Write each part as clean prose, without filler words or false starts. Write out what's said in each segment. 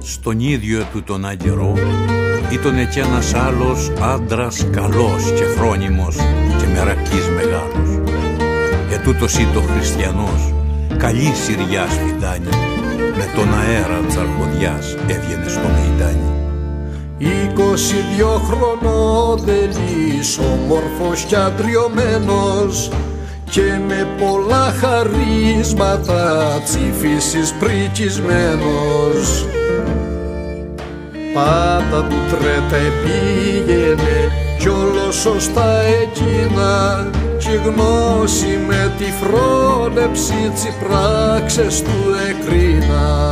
Στον ίδιο του τον αγερό ήτονε κι ένας άλλος άντρας καλός και φρόνιμος και μερακής μεγάλος. Ετούτος ήτο χριστιανός, καλή σιριά σφιτάνη, με τον αέρα της αρχοδιάς έβγαινε στο μεϊτάνι. 22 χρονών τελής, όμορφος κι αντριωμένος και με πολλά χαρίσματα τσιφίσης πρικισμένος. Πάντα του τρέτα επήγαινε κι όλο σωστά εκείνα κι γνώση με τη φρόνεψη τσι πράξες του εκρίνα.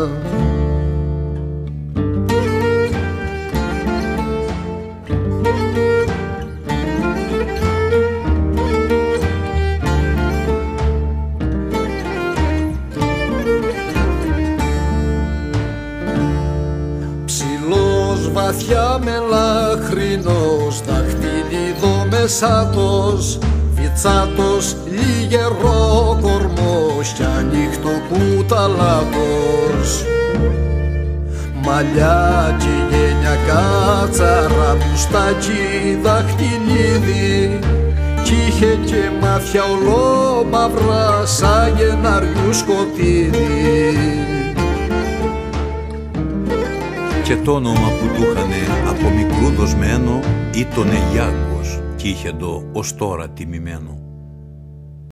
Βαθιά μελαχρινός, δαχτυλίδο μεσάτος, βιτσάτος, λιγερό κορμός κι ανοιχτό κουταλάτος. Μαλλιά κι γένια κάτσαρα, μουστάκι δαχτυλίδι κι είχε και μάτια ολόμαυρα σαν γεναριού σκοτίδι. Και το όνομα που του είχανε από μικρού δοσμένο ήτονε Γιάκος κι είχε το ως τώρα τιμημένο.